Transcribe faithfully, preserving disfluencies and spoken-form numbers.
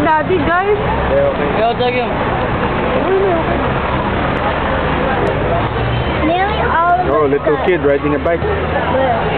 daddy, guys. Okay, okay. Yo, take him. Nearly all of Oh, us little got- kid riding a bike. Where?